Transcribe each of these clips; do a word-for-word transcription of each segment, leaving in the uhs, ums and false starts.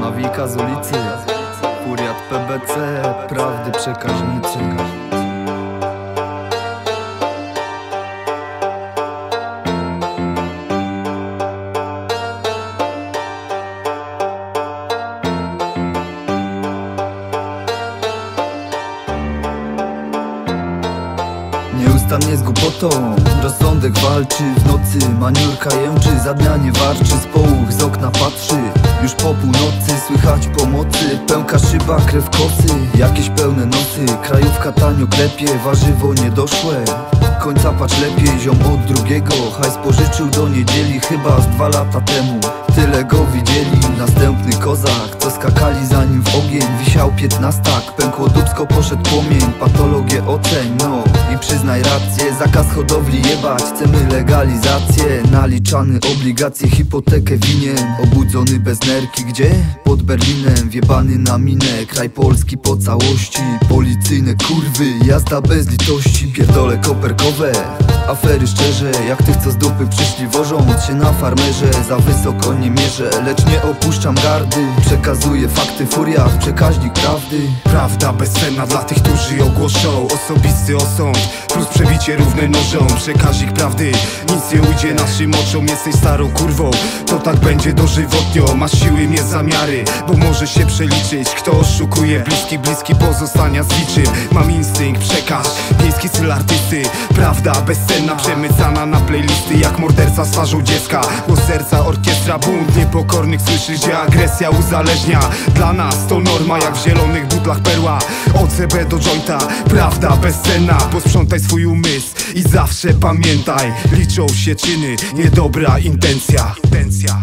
na wilka z ulicy, furiat P B C, prawdy przekaźnicy. Nieustannie z głupotą rozsądek walczy, w nocy maniurka jęczy, za dnia nie warczy, z połuch z okna patrzy. Już po północy słychać pomocy, pęka szyba, krew kosy, jakieś pełne nosy. Krajówka tanio klepie, warzywo niedoszłe, końca patrz lepiej, ziom od drugiego. Hajs pożyczył do niedzieli, chyba z dwa lata temu. Tyle go widzieli, następny kozak, co skakali za nim w ogień. Wisiał piętnastak, pękło dubsko, poszedł płomień. Patologię oceń, no i przyznaj rację. Zakaz hodowli jebać, chcemy legalizację. Naliczany obligacje, hipotekę winien. Obudzony bez nerki, gdzie? Pod Berlinem, wjebany na minę. Kraj Polski po całości, policyjne kurwy, jazda bez litości. Pierdole koperkowe, afery szczerze, jak tych co z dupy przyszli, wożąc się na farmerze. Za wysoko nie mierzę, lecz nie opuszczam gardy. Przekazuję fakty, furiat, przekaźnik prawdy. Prawda bezcenna dla tych, którzy ogłoszą osobisty osąd, plus przebicie równe nożą. Przekaźnik prawdy, nic nie ujdzie naszym oczom. Jesteś starą kurwą, to tak będzie dożywotnio. Masz siły, mieć zamiary, bo może się przeliczyć. Kto oszukuje, bliski, bliski pozostania z niczym. Mam instynkt, przekaż, miejski styl artysty. Prawda bezcenna, przemycana na playlisty, jak morderca z twarzą dziecka. Głos serca, orkiestra, bunt niepokornych słyszysz, gdzie agresja uzależnia. Dla nas to norma, jak w zielonych butlach perła. Od C B do jointa, prawda bezcenna. Posprzątaj swój umysł i zawsze pamiętaj, liczą się czyny, nie dobra intencja. Intencja.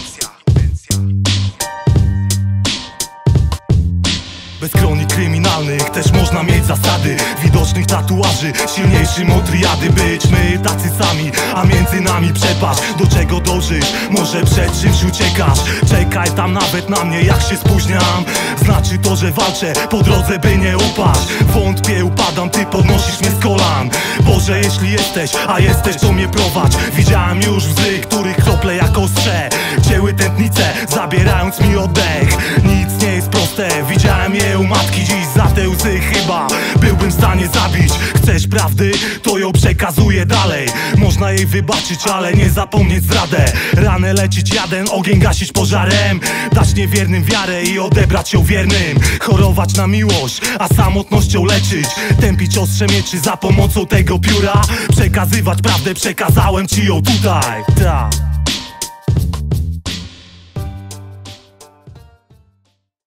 Bez kronik kryminalnych też można mieć zasady, widocznych tatuaży, silniejszym od triady. Być my tacy sami, a między nami przepaść. Do czego dążysz? Może przed czymś uciekasz? Czekaj tam nawet na mnie, jak się spóźniam. Znaczy to, że walczę po drodze, by nie upaść. Wątpię, upadam, ty podnosisz mnie z kolan. Boże, jeśli jesteś, a jesteś, to mnie prowadź. Widziałem już łzy, których krople jak ostrze cięły tętnice, zabierając mi oddech. Nic nie jest proste, widziałem je u matki. Dziś za te łzy chyba byłbym w stanie zabić. Chcesz prawdy? To ją przekazuję dalej. Można jej wybaczyć, ale nie zapomnieć zdradę. Ranę lecić jadem, ogień gasić pożarem. Dać niewiernym wiarę i odebrać ją wiernym. Chorować na miłość, a samotnością leczyć. Tępić ostrze mieczy za pomocą tego pióra. Przekazywać prawdę, przekazałem ci ją tutaj. Ta.